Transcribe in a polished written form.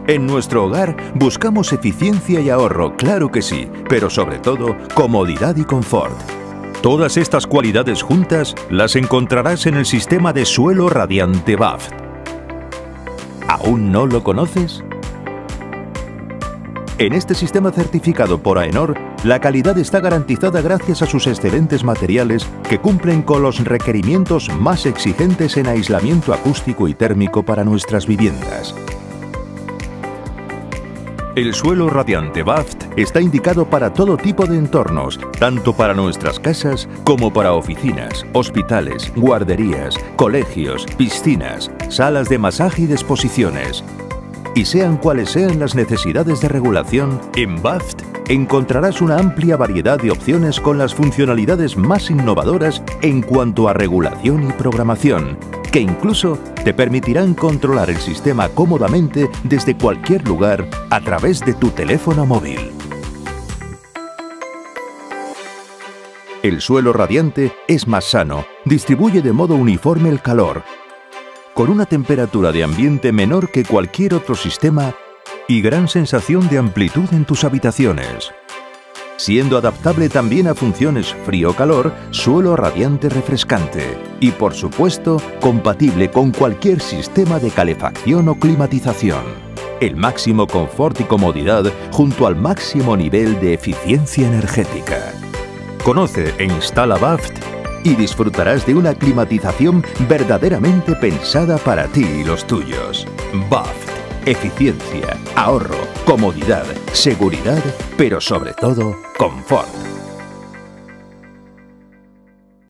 En nuestro hogar buscamos eficiencia y ahorro, claro que sí, pero sobre todo comodidad y confort. Todas estas cualidades juntas las encontrarás en el sistema de suelo radiante BAFT. ¿Aún no lo conoces? En este sistema certificado por AENOR, la calidad está garantizada gracias a sus excelentes materiales que cumplen con los requerimientos más exigentes en aislamiento acústico y térmico para nuestras viviendas. El suelo radiante BAFT está indicado para todo tipo de entornos, tanto para nuestras casas como para oficinas, hospitales, guarderías, colegios, piscinas, salas de masaje y de exposiciones. Y sean cuales sean las necesidades de regulación, en BAFT encontrarás una amplia variedad de opciones con las funcionalidades más innovadoras en cuanto a regulación y programación, que incluso te permitirán controlar el sistema cómodamente desde cualquier lugar a través de tu teléfono móvil. El suelo radiante es más sano, distribuye de modo uniforme el calor, con una temperatura de ambiente menor que cualquier otro sistema y gran sensación de amplitud en tus habitaciones. Siendo adaptable también a funciones frío-calor, suelo radiante refrescante y, por supuesto, compatible con cualquier sistema de calefacción o climatización. El máximo confort y comodidad junto al máximo nivel de eficiencia energética. Conoce e instala BAFT y disfrutarás de una climatización verdaderamente pensada para ti y los tuyos. BAFT. Eficiencia, ahorro, comodidad, seguridad, pero sobre todo, confort.